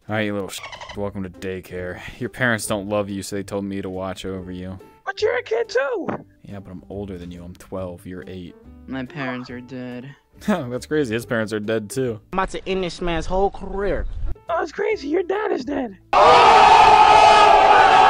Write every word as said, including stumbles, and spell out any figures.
Alright, you little sh**. Welcome to daycare. Your parents don't love you, so they told me to watch over you. But you're a kid too! Yeah, but I'm older than you. I'm twelve. You're eight. My parents are dead. That's crazy. His parents are dead, too. I'm about to end this man's whole career. Oh, it's crazy. Your dad is dead.